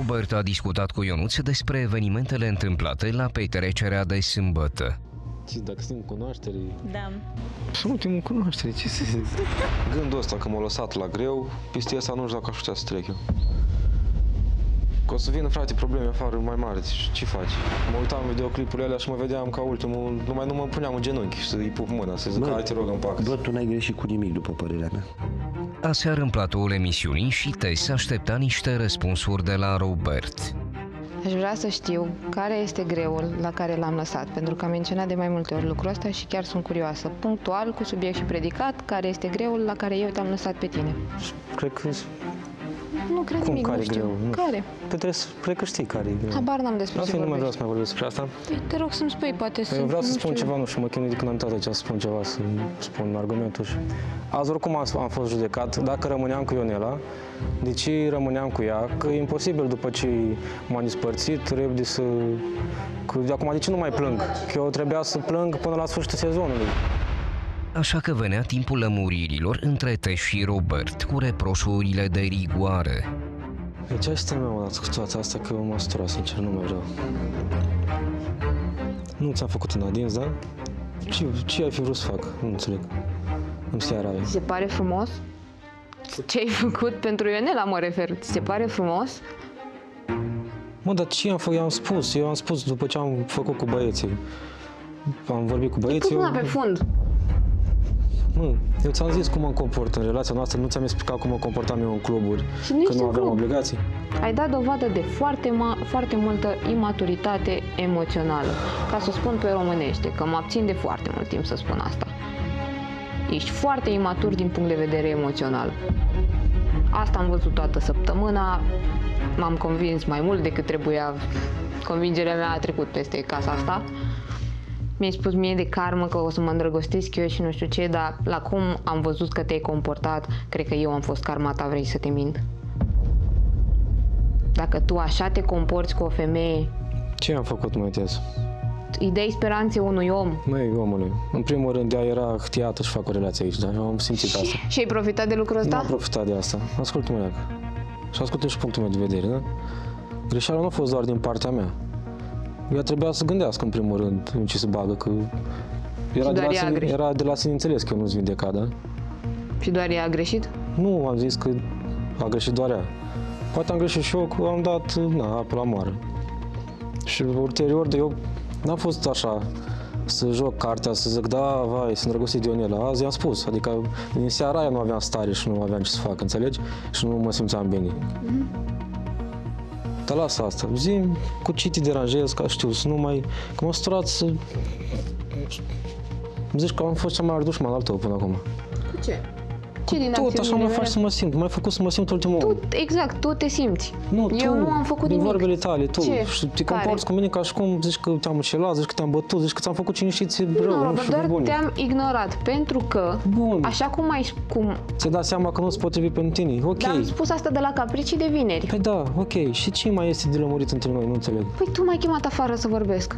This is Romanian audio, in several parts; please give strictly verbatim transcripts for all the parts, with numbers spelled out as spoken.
Robert a discutat cu Ionuț despre evenimentele întâmplate la petrecerea de sâmbătă. Dacă suntem cunoaștere... Da. Suntem cunoaștere, ce să zic? Gândul ăsta că m-a lăsat la greu, peste asta nu știu dacă aș putea să trec eu. Că o să vină, frate, probleme afară mai mari, ce faci? Mă uitam în videoclipurile alea și mă vedeam ca ultimul, numai nu mă puneam în genunchi și să-i pup mâna, să zic, hai, te rog, împacă. Bă, tu n-ai greșit cu nimic, după părerea mea. Aseară în platoul emisiunii și Tess aștepta niște răspunsuri de la Robert. Aș vrea să știu care este greul la care l-am lăsat, pentru că am menționat de mai multe ori lucrul ăsta și chiar sunt curioasă, punctual, cu subiect și predicat, care este greul la care eu te-am lăsat pe tine. Cred că... Nu cred Cum, nimic, care nu știu. greu? Nu. Care? Păi trebuie să, cred că știi care e greu. Habar n-am despre ce Nu mai vreau vorbești. să mai vorbesc despre asta. Păi, te rog să-mi spui, poate Păi să... eu vreau să nu spun știu. ceva, nu știu, mă chinui de când am intrat aici să spun ceva, să spun argumentul și... Azi oricum am, am fost judecat, dacă rămâneam cu Ionela, de ce rămâneam cu ea, că e imposibil după ce m-am despărțit, repede să... Că de acum de ce nu mai plâng? Că eu trebuia să plâng până la sfârșitul sezonului. Așa că venea timpul lămuririlor între Tess și Robert, cu reproșurile de rigoare. Deci asta mi-am dat cu toată asta, că m-a săturat, sincer, nu mai vreau. Nu ți-am făcut un adins, da? Ce, ce ai fi vrut să fac? Nu înțeleg. În seara aia. Ți se pare frumos? Ce ai făcut pentru Ionela, mă refer. Ți se pare frumos? Mă, dar ce am făcut? Eu am spus, eu am spus după ce am făcut cu băieții. Am vorbit cu băieții. Pui mâna pe fund. Mă, eu ți-am zis cum mă comport în relația noastră, nu ți-am explicat cum mă comportam eu în cluburi, Și nu că ești nu în aveam club. obligații. Ai dat dovadă de foarte, ma- foarte multă imaturitate emoțională. Ca să o spun pe românește, că mă abțin de foarte mult timp să spun asta. Ești foarte imatur din punct de vedere emoțional. Asta am văzut toată săptămâna, m-am convins mai mult decât trebuia. Convingerea mea a trecut peste casa asta. Mi-ai spus mie de karmă că o să mă îndrăgostesc eu și nu știu ce, dar la cum am văzut că te-ai comportat, cred că eu am fost karma ta, vrei să te mint? Dacă tu așa te comporți cu o femeie, Ce am făcut, mă Tess? îi dai speranțe unui om Măi, omule, în primul rând ea era htiată și fac o relație aici, da? Eu am simțit asta. și ai profitat de lucrul Nu ăsta? am profitat de asta. Ascultă-mă, Leac. Și ascultă și punctul meu de vedere, da? Greșeala nu a fost doar din partea mea. Ea trebuia să gândească în primul rând în ce se bagă, că era, de doar la, ea a sine, greșit. era de la sine înțeles că eu nu-ți vindeca, da? Și doar ea a greșit? Nu am zis că a greșit doar ea. Poate am greșit și eu, că am dat, na, apă la moară. Și ulterior, de eu n-am fost așa să joc cartea, să zic, da, vai, sunt îndrăgostit de Ionela. Azi i-am spus, adică din seara aia nu aveam stare și nu aveam ce să fac, înțelegi? Și nu mă simțeam bine. Mm-hmm. Dar lasă asta, zi-mi cu ce te deranjez, ca știu, să nu mai... Că m-am săturat să... Îmi zici că am fost cel mai mare dușman al tău până acum. Cu ce? Ce din Tot așa acțiunile mă mele? faci să mă simt, m-ai făcut să mă simt ultimul om. Tu, exact, tu te simți. Nu, Eu tu, nu am făcut din nimic. vorbele tale, tu. Ce? Și te Care? comporți cu mine ca și cum zici că te-am înșelat, zici că te-am bătut, zici că ți-am făcut cine știe ție rău, Nu, nu Robert, știu, doar bun. te-am ignorat, pentru că, Bun. așa cum ai cum, Ți-ai dat seama că nu-ți potrivit pentru tine, ok. dar am spus asta de la capricii de vineri. Păi da, ok. Și ce mai este de lămurit între noi, nu înțeleg. Păi tu m-ai chemat afară să vorbesc.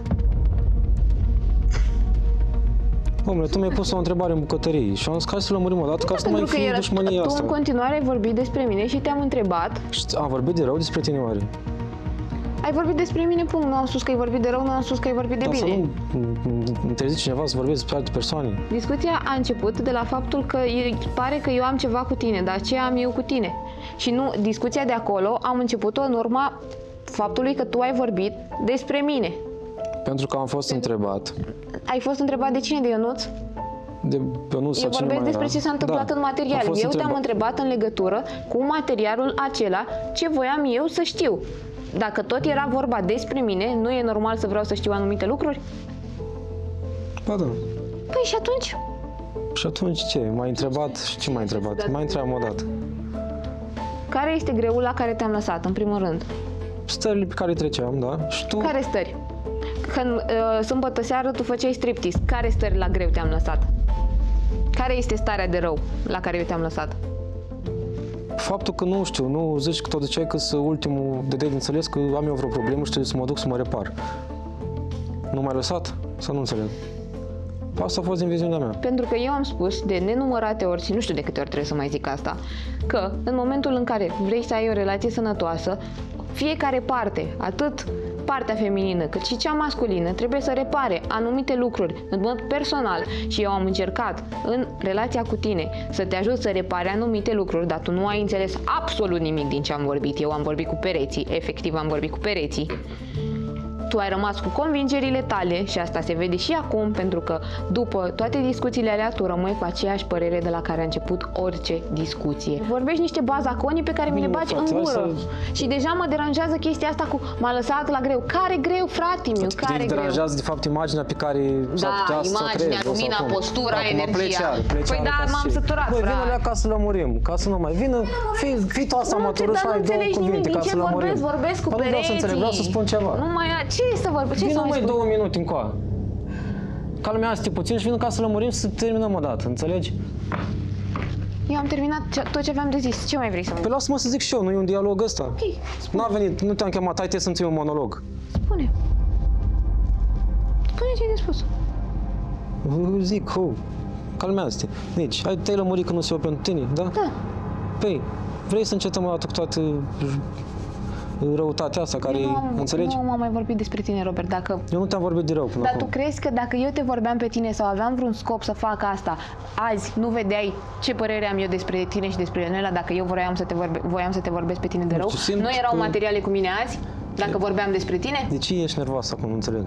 Omule, tu mi-ai pus o întrebare în bucătărie și am zis, hai să lămurim o dată ca să nu mai Pentru că fie era, dușmănia tu asta. în continuare ai vorbit despre mine și te-am întrebat. Și am vorbit de rău despre tine, oare? Ai vorbit despre mine, punct. Nu am spus că ai vorbit de rău, nu am spus că ai vorbit de Dar să bine. nu interzici cineva să vorbești despre alte persoane. Discuția a început de la faptul că e, pare că eu am ceva cu tine, dar ce am eu cu tine? Și nu, discuția de acolo am început-o în urma faptului că tu ai vorbit despre mine. Pentru că am fost întrebat Ai fost întrebat de cine, de Ionuț? de pe nu Eu vorbesc despre ce s-a întâmplat da, în material. am fost Eu te-am întrebat în legătură cu materialul acela ce voiam eu să știu. Dacă tot era vorba despre mine, nu e normal să vreau să știu anumite lucruri? Ba da. Păi și atunci? Și atunci ce? M-ai întrebat și ce m-ai întrebat? M-ai întrebat o dată. Care este greul la care te-am lăsat, în primul rând? Stările pe care treceam, da? Și tu... Care stări? Când uh, sâmbătă seară tu făceai striptease, care stări la greu te-am lăsat? Care este starea de rău la care eu te-am lăsat? Faptul că nu știu, nu zici că tot ziceai că sunt ultimul de de înțeles că am eu vreo problemă și trebuie să mă duc să mă repar. Nu m-ai lăsat? Să nu înțeleg. Asta a fost din viziunea mea. Pentru că eu am spus de nenumărate ori, și nu știu de câte ori trebuie să mai zic asta, că în momentul în care vrei să ai o relație sănătoasă, fiecare parte, atât partea feminină cât și cea masculină, trebuie să repare anumite lucruri în mod personal și eu am încercat în relația cu tine să te ajut să repare anumite lucruri, dar tu nu ai înțeles absolut nimic din ce am vorbit. Eu am vorbit cu pereții, efectiv am vorbit cu pereții. Tu ai rămas cu convingerile tale și asta se vede și acum, pentru că după toate discuțiile alea tu rămâi cu aceeași părere de la care a început orice discuție. Vorbești niște bazaconii pe care mi le bagi în gură să... și deja mă deranjează chestia asta cu m-a lăsat la greu. Care greu, frate meu, care greu? Te deranjează de fapt imaginea pe care s-ar da, putea să o imaginea, lumina, postura, energia. Păi da, m-am săturat, frate. frate. Vină la ca să lămurim, ca să nu mai vină, fii, fii tu asta amatoră și ai două cuvinte ca să lămurim. Vorbesc, vorbesc cu pereții. Vreau să înțeleg, vreau să spun ceva. Nu mai ce să vorbesc? Vină mai două minute încoa. Calmează-te puțin și vină ca să lămurim să terminăm o dată, înțelegi? Eu am terminat ce, tot ce aveam de zis. Ce mai vrei să mă Păi lasă-mă să zic și eu, nu e un dialog ăsta. Ok, N-a venit, nu te-am chemat, hai te să-mi ții un monolog. Spune. Spune ce ai de spus. Zic, ho, calmează-te. Deci, ai, te-ai lămurit că nu se eu pentru tine, da? Da. Păi, vrei să încetăm o dată cu toată răutatea asta care nu, e, înțelegi? Nu m-am mai vorbit despre tine, Robert, dacă... Eu nu te-am vorbit de rău până Dar acum. tu crezi că dacă eu te vorbeam pe tine sau aveam vreun scop să fac asta, azi nu vedeai ce părere am eu despre tine și despre Ionela dacă eu voiam să te, vorbe, voiam să te vorbesc pe tine de rău? Simt Nu erau că... materiale cu mine azi? Dacă vorbeam despre tine? De ce ești nervoasă acum, nu înțeleg?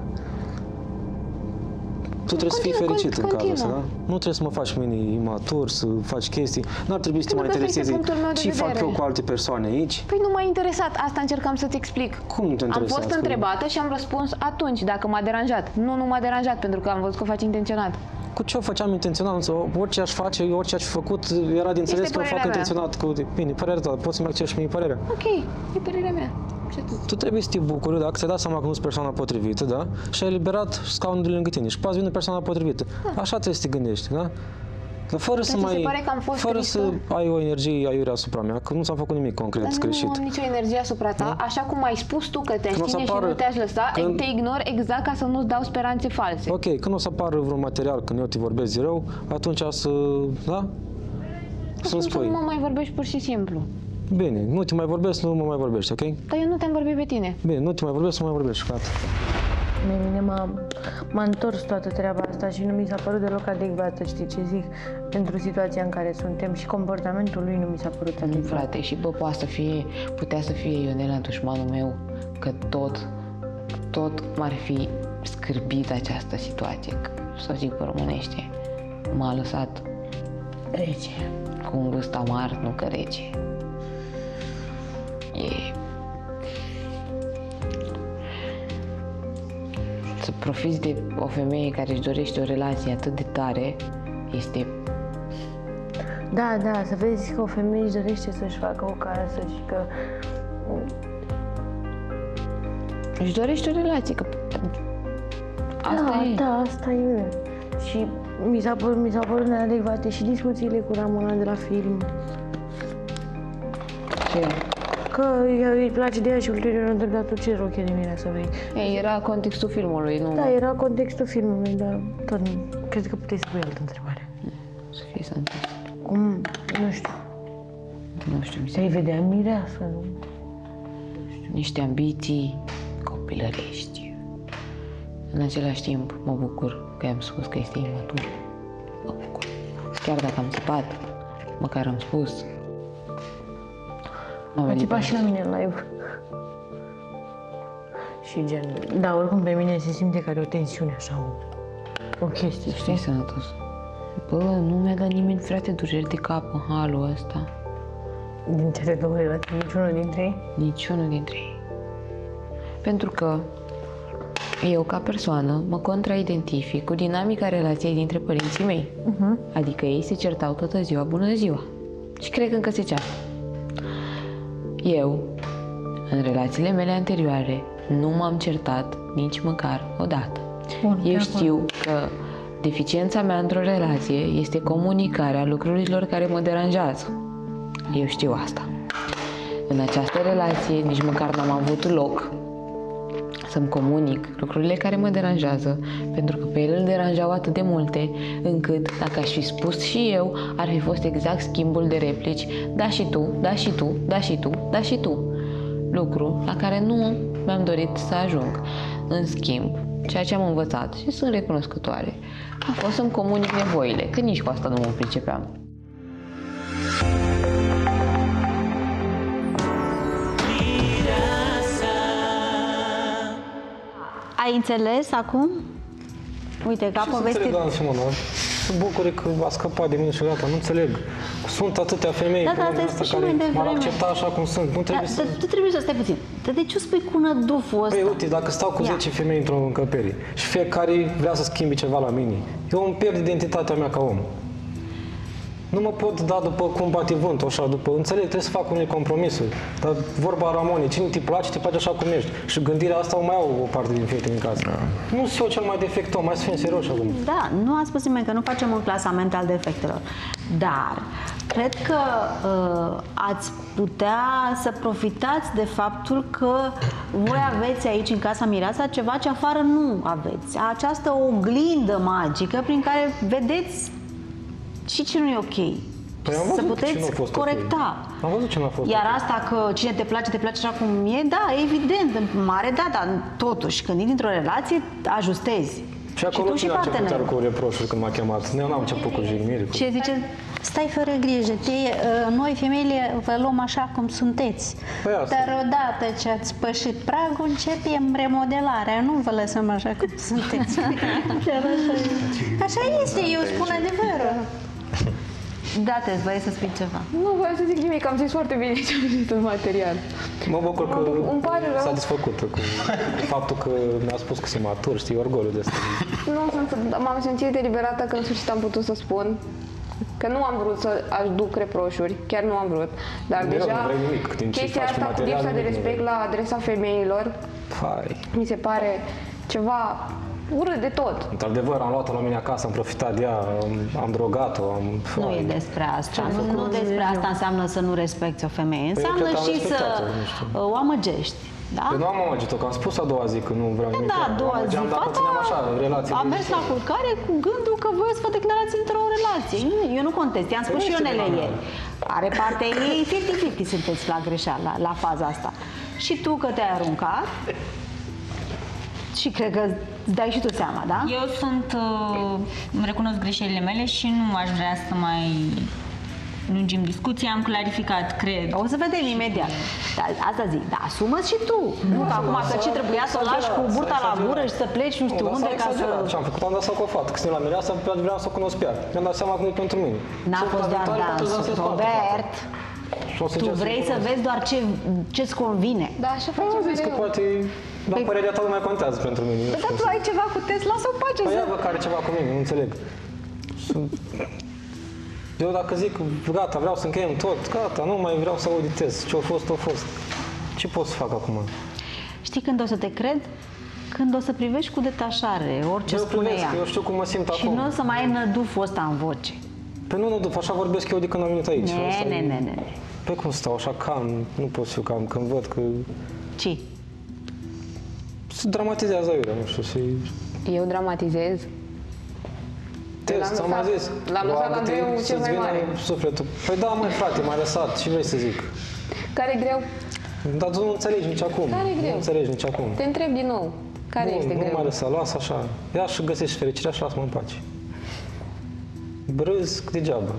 Tu trebuie să fii Continuă, fericit în continuă. cazul ăsta, da? Nu trebuie să mă faci mine imatur, să faci chestii. N-ar trebui să te mai Pentru că ăsta este intereseze punctul meu de ce fac vedere. eu cu alte persoane aici. Păi nu m-a interesat, asta încercam să-ți explic. Cum nu te Am interesează? fost întrebată și am răspuns atunci dacă m-a deranjat. Nu, nu m-a deranjat pentru că am văzut că o faci intenționat. Cu ce o făceam intenționat? Însă, orice aș face, orice aș fi făcut, era de înțeles Este că o fac părerea mea. intenționat. Cu... Bine, părerea ta, poți să-mi accepti și mie părerea. Ok, e părerea mea. Ce tu? Tu trebuie să te bucuri dacă ți-ai dat seama că nu ești persoana potrivită, da? Și ai eliberat scaunul de lângă tine și poate vine persoana potrivită. Da. Așa trebuie să te gândești, da? Dar fără să ți se mai... pare că am fost fără tristă? să ai o energie aiurea asupra mea, că nu ți-am făcut nimic concret, Dar greșit. nu am nicio energie asupra ta, Da? așa cum ai spus tu că te-aș Când o să ține și apară- nu te-aș lăsa, când- te ignor exact ca să nu-ți dau speranțe false. Ok, când o să apară vreun material, când eu te vorbesc de rău, atunci să... da? Să-mi Atunci spui. nu mă mai vorbești pur și simplu. Bine, nu te mai vorbesc, nu mă mai vorbești, ok? Dar eu nu te-am vorbit pe tine. Bine, nu te mai vorbesc, nu mai vorbești, gata. Pe mine m-a, m-a întors toată treaba asta și nu mi s-a părut deloc adecvată, știi ce zic, pentru situația în care suntem și comportamentul lui nu mi s-a părut Nu, adecvat. frate, și bă, poate să fie, putea să fie Ionela dușmanul meu, că tot, tot m-ar fi scârbit această situație, că, să zic pe românește, m-a lăsat Rece. cu un gust amar, nu că rece. E... Să profiți de o femeie care își dorește o relație atât de tare este... Da, da, să vezi că o femeie își dorește să-și facă o casă și că... Își dorește o relație, că... Asta da, e. da, asta e. Și mi s-a părut, mi s-au părut neadecvate și discuțiile cu Ramona de la film. Ce? Că ea îi place de ea și ulterior a întrebat tu ce rochie de mine să vrei. E, era contextul filmului, nu... Da, era contextul filmului, dar tot nu. Cred că puteai să pui altă întrebare. Să fie să întâmple. Cum? Nu știu. Nu știu, mi se... Să-i vedea mireasă, nu? Niște ambiții copilărești. În același timp, mă bucur că i-am spus că este imatur. Mă bucur. Chiar dacă am țipat, măcar am spus. M-a A venit țipat și la mine în live. Și gen... Da, oricum pe mine se simte ca de o tensiune, așa, o, o chestie, Știi, știi? sănătos. Bă, nu mi-a dat nimeni, frate, dureri de cap în halul ăsta. Din cele două relații, niciunul dintre ei. Niciunul dintre ei. Pentru că eu, ca persoană, mă contraidentific cu dinamica relației dintre părinții mei. Uh-huh. Adică ei se certau toată ziua, bună ziua. Și cred că încă se ceartă. Eu, în relațiile mele anterioare, nu m-am certat nici măcar o dată. Bun, Eu de știu că deficiența mea într-o relație este comunicarea lucrurilor care mă deranjează. Eu știu asta. În această relație nici măcar n-am avut loc să-mi comunic lucrurile care mă deranjează, pentru că pe el îl deranjau atât de multe, încât, dacă aș fi spus și eu, ar fi fost exact schimbul de replici, da și tu, da și tu, da și tu, da și tu. lucru la care nu mi-am dorit să ajung. În schimb, ceea ce am învățat și sunt recunoscătoare, a fost să-mi comunic nevoile, că nici cu asta nu mă pricepeam. Ai înțeles acum? Uite, ca povestit... înțeleg, doamna Simona. Sunt bucure că a scăpat de mine și gata, nu înțeleg. Sunt atâtea femei Da, pe da, lumea asta asta și mai care m-ar devreme. accepta așa cum sunt. Nu Da, trebuie să... tu trebuie să stai puțin. Dar de ce o spui cu năduful ăsta? Păi, uite, dacă stau cu Ia. zece femei într-o încăpere și fiecare vrea să schimbi ceva la mine, eu îmi pierd identitatea mea ca om. Nu mă pot da după cum bate vântul, așa, după... Înțeleg, trebuie să fac unele compromisuri. Dar vorba Ramone, cine te place, te place așa cum ești. Și gândirea asta o mai au o parte din fetele în casă. Nu sunt eu cel mai defect om, mai să fim serioși acum. Da, nu a spus nimeni că nu facem un clasament al defectelor. Dar cred că uh, ați putea să profitați de faptul că voi aveți aici în Casa Mireasa ceva ce afară nu aveți. Această oglindă magică prin care vedeți și ce nu e ok. Păi am Să văzut ce puteți nu a fost ok. corecta. Am văzut ce n-a fost Iar ok. asta că cine te place, te place așa cum e, da, evident, în mare, da, dar totuși, când intri într-o relație, ajustezi. Și acolo tu și cine a început partenerul. cu reproșuri când m-a chemat? Eu n-am început cu jigniri. Cu... Ce zice? Stai fără grijă, te, noi femeile vă luăm așa cum sunteți. Păi asta. Dar odată ce ați pășit pragul, începem remodelarea, nu vă lăsăm așa cum sunteți. Chiar așa, așa este, eu spun adevărul. Da, te vrei să spui ceva. Nu voiam să zic nimic, am zis foarte bine ce am zis în material. Mă bucur că Îmi pare rău. s-a desfăcut cu faptul că mi-a spus că sunt matur, știi, orgoliu de asta. Nu, sunt- m-am simțit eliberată că în sfârșit am putut să spun că nu am vrut să aduc reproșuri, chiar nu am vrut, dar Mereu deja nu vrei nimic, din ce chestia faci asta cu material, lipsa de nimic nu respect vrei. la adresa femeilor Hai. mi se pare ceva urât de tot. Într-adevăr, am luat-o la mine acasă, am profitat de ea, am, am drogat-o, am... Nu Hai. e despre asta. Nu, nu despre asta înseamnă să nu respecti o femeie. Înseamnă cred că am și să respectat-o, nu știu. uh, o amăgești. Da? Eu nu am amăgit-o, că am spus a doua zi că nu vreau nimic. Da, a doua zi. Amăgeam dacă țineam așa, relații. a mers la culcare cu gândul că voi să vă declarați într-o relație. Nu, eu nu contest, i-am spus Păi și nu știu, Ionele mama. ieri. Are partea ei, cincizeci cincizeci sunteți la greșeală, la, la faza asta. Și tu că te-ai aruncat și cred că îți dai și tu seama, da? Eu sunt, uh, îmi recunosc greșelile mele și nu aș vrea să mai lungim discuția, am clarificat, cred. O să vedem imediat. Dar asta zic, da, asumă-ți și tu. Nu, că acum că ce trebuia să o lași cu burta la gură și să pleci nu știu Nu, dar unde s-a ca exagerat. să... Ce am făcut? Am dansat cu o fată. Când sunt la mireasa, vreau să o cunosc pe ea. Mi-am dat seama că nu e pentru mine. N-a Sunt fost doar viitoare, poate dansul, dansez cu altă Robert. fată. Și o să Tu încerc să vrei să cunosc. vezi doar ce, ce-ți convine. Da, așa Am facem zis că mereu. poate, dar părerea ta nu mai contează pentru mine. nu Dar știu tu cum ai ceva cu test, lasă-o în pace Păi să... ea vă care ceva cu mine, nu înțeleg. Sunt... Eu dacă zic, gata, vreau să încheiem tot, gata, nu mai vreau să auditez. Ce-a fost, a fost. Ce pot să fac acum? Știi când o să te cred? Când o să privești cu detașare orice Eu spune privesc, ea. eu știu cum mă simt Și acum. nu o să mai ai năduful ăsta în voce. Păi nu, nu, după așa vorbesc eu de când am venit aici. Ne, Asta ne, e- ne, ne. Pe cum stau așa cam, nu pot să fiu cam, când văd că Ce? se dramatizează aiurea, nu știu, și Eu dramatizez. test, L-am am mai lăsat- zis. l-am lăsat la roagă-te greu cel să-ți mai vină mare. Sufletul. Păi da, măi frate, m-ai lăsat, ce vrei să zic? Care e greu? Dar tu nu înțelegi nici acum. Care e greu? Nu înțelegi nici acum. Te întreb din nou. Care nu, este nu greu? m-ai lăsat, lasă așa. Ia și găsești fericirea și lasă-mă în pace. Brâz degeaba.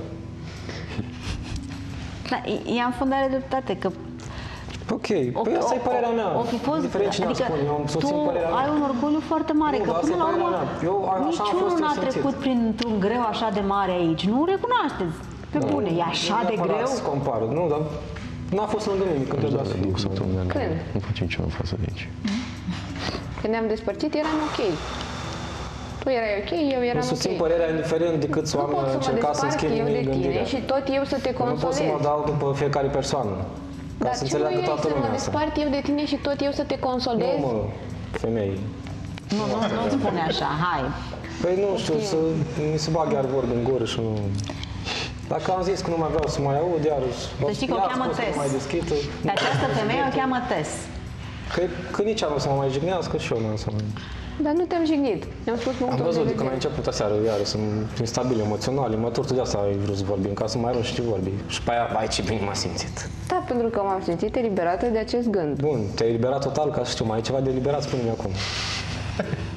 Da, i-am fundare dreptate, că Ok, păi asta e părerea mea. O fi fost, Diferent cine adică spun, eu am tu susțin părerea mea. ai un orgoliu foarte mare, Nu, că dar asta până e la părerea urmă mea. Eu, a- așa am niciunul fost n-a eu trecut simțit. printr-un greu așa de mare aici. Nu recunoașteți. Pe bune, e așa Nu de neapărat greu. să compar, nu, dar n-a fost lângă mine când trebuia să Două fie. săptămâni Când? nu facem niciuna în față de aici. Când ne-am despărțit, eram ok. Tu erai ok, eu eram Eu ok. susțin părerea indiferent de câți Nu oameni pot au să mă încercat să despart schimbe eu de mie tine gândirea. și tot eu să te Nu pot să consolez. mă dau după fiecare persoană. Ca Dar să ce înțeleagă nu e toată să mă lumea asta. despart eu de tine și tot eu să te Nu, consolez? mă, femei. Nu, nu, nu spune așa, hai. Păi nu știu, să mi se bag iar vorbe în gură și nu... Dacă am zis că nu mai vreau să mai aud, iarăși... Să știi că o i-ați cheamă spus că Tess. mai deschită. Pe această femeie o cheamă Tess. Că, că nici ea nu o să mă mai jignească și eu nu o să mai... Dar nu te-am jignit. Mi-am spus Am punctul văzut de că când ai vedere. început aseară, iară, sunt instabil emoțional, imatur, tu de asta ai vrut să vorbim, ca să mai arunci ce vorbi. Și pe aia, vai, ce bine m-a simțit. Da, pentru că m-am simțit eliberată de acest gând. Bun, te-ai eliberat total, ca să știu, mai ai ceva de eliberat, spune-mi acum.